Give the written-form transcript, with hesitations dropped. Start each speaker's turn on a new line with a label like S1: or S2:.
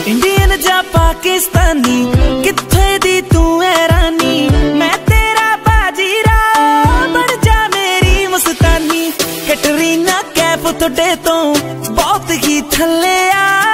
S1: Indian जा पाकिस्तानी किथे दी तू है रानी, मैं तेरा बाजीरा बन जा मेरी मस्तानी। कैटरीना कैफ थोड़े तो बहुत ही थल्ले आ,